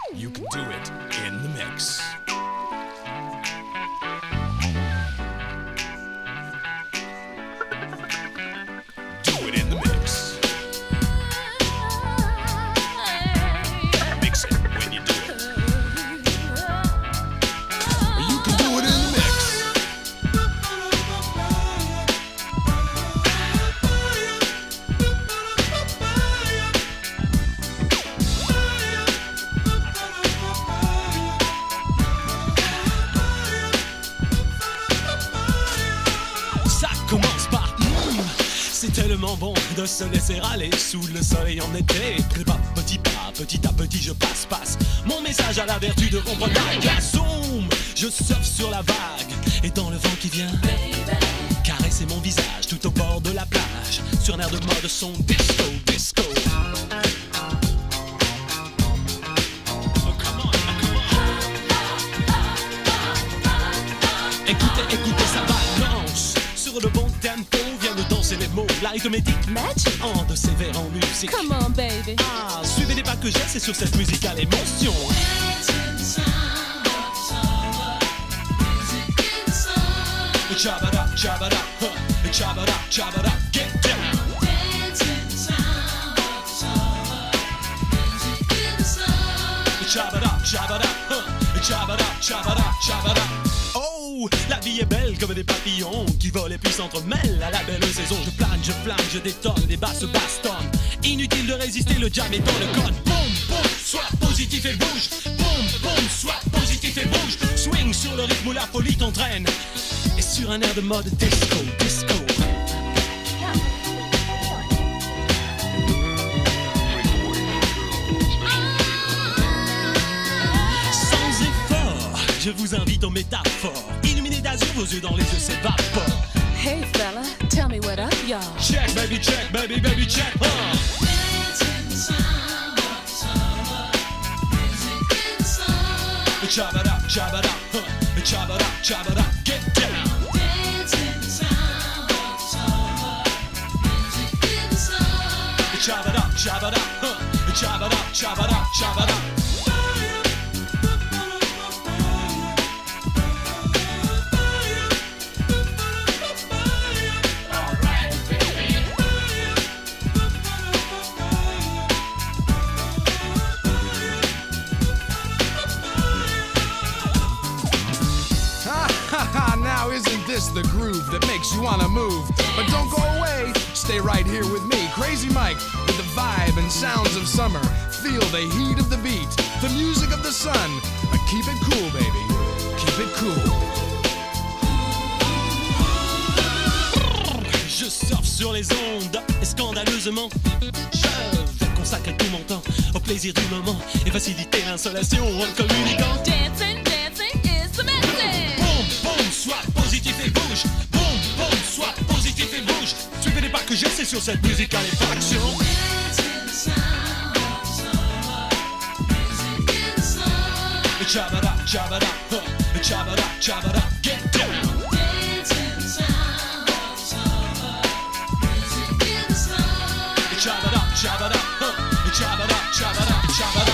You can do it in the mix. Do it in the mix. Mix it when you do it. You can do it in the mix. Ça commence par c'est tellement bon de se laisser aller sous le soleil en été. Petit pas, petit à petit je passe. Mon message à la vertu de rompre la glace. Zoom, je surfe sur la vague et dans le vent qui vient caresser mon visage tout au bord de la plage sur un air de mode son disco. Écoutez, ça balance sur le bon tempo, vient de danser les mots, l'arithmétique Magic. en de sévère en musique. Come on, baby. Ah, suivez les pas que j'ai, c'est sur cette musicale émotion. Chabada, chabada, chabada, chabada, get down. Chabada, chabada, chabada, chabada, chabada. Oh, la vie est belle comme des papillons qui volent et puis s'entremêlent. À la belle saison, je plane, je flamme, je détonne, les basses bastonnent. Inutile de résister, le jam est dans le code. Boum, boum, sois positif et bouge. Boum, boum, sois positif et bouge. Swing sur le rythme où la folie t'entraîne. Et sur un air de mode disco. Sans effort, je vous invite aux métaphores. Illuminés d'azur, vos yeux dans les yeux s'évaporent. Hey, fella, tell me what up, y'all. Check, baby, check, baby, check. Chabada, chabada, chabada, chabada, get down. Chabada, chabada, chabada, chabada, chabada. Now isn't this the groove that makes you wanna move? But don't go away, stay right here with me, Crazy Mike, with the vibe and sounds of summer. Feel the heat of the beat, the music of the sun. But keep it cool, baby, keep it cool. Je surfe sur les ondes et scandaleusement je vais consacrer tout mon temps au plaisir du moment et faciliter l'insolation en communiquant. Dancing is the message. Boum, boum, sois positif et bouge. Boum, boum, sois positif et bouge. Suivez les pas que j'ai, c'est sur cette musicale effraction. Chabada, chabada, chabada, chabada, get down. Chabada, chabada, chabada, chabada, chabada.